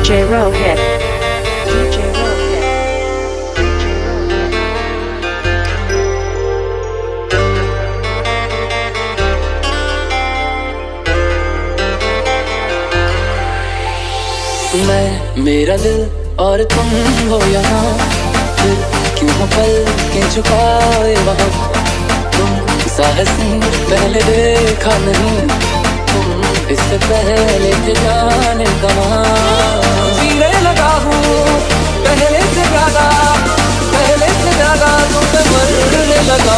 DJ Rohit. DJ Rohit. मैं मेरा दिल और तुम हो यहाँ, फिर क्यों हो पल के झुकाए वहाँ। तुम साहसी पहले देखा नहीं, तुम इससे पहले थे जाने कहाँ। जीने लगा हूँ पहले से ज्यादा तुमसे मरने लगा।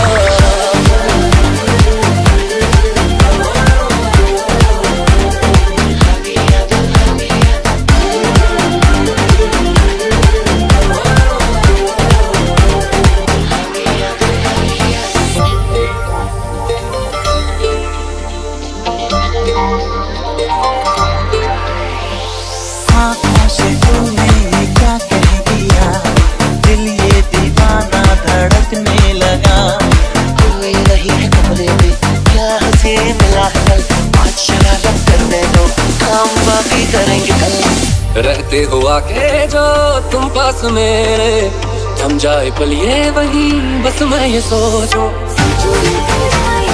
रहते हो आके जो तुम पास मेरे, थम जाए पल ये वही बस मैं ये सोचूं।